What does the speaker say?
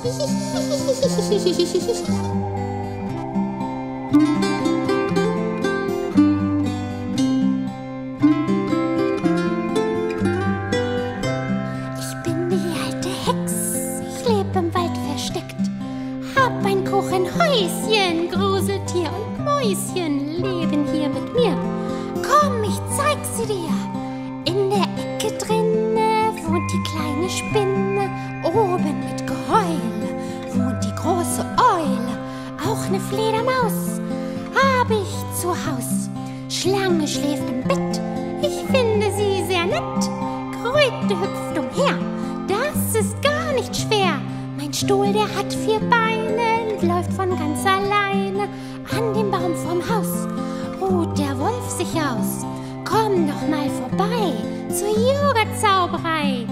bin die alte Hex, ich lebe im Wald versteckt. Hab ein Kuchenhäuschen, Gruseltier und Mäuschen leben hier mit mir. Komm, ich zeig sie dir. In der Ecke drinne wohnt die kleine Spinne. Oben mit Geheule wohnt die große Eule. Auch eine Fledermaus hab ich zu Haus. Schlange schläft im Bett, ich finde sie sehr nett. Kröte hüpft umher, das ist gar nicht schwer. Mein Stuhl, der hat 4 Beine und läuft von ganz alleine. An dem Baum vorm Haus ruht der Wolf sich aus. Komm doch mal vorbei zur Yoga-Zauberei.